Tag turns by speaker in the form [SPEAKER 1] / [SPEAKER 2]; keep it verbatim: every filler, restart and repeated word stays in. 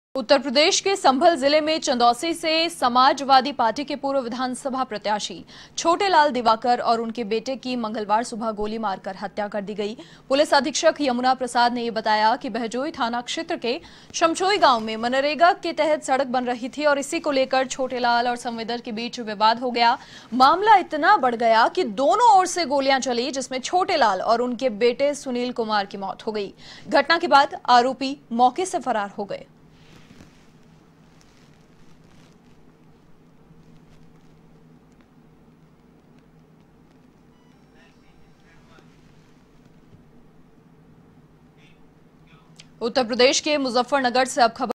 [SPEAKER 1] उत्तर प्रदेश के संभल जिले में चंदौसी से समाजवादी पार्टी के पूर्व विधानसभा प्रत्याशी छोटेलाल दिवाकर और उनके बेटे की मंगलवार सुबह गोली मारकर हत्या कर दी गई। पुलिस अधीक्षक यमुना प्रसाद ने यह बताया कि बहजोई थाना क्षेत्र के शमचोई गांव में मनरेगा के तहत सड़क बन रही थी और इसी को लेकर छोटेलाल और संवेदर के बीच विवाद हो गया। मामला इतना बढ़ गया कि दोनों ओर से गोलियां चली, जिसमें छोटेलाल और उनके बेटे सुनील कुमार की मौत हो गई। घटना के बाद आरोपी मौके से फरार हो गए। उत्तर प्रदेश के मुजफ्फरनगर से अब खबर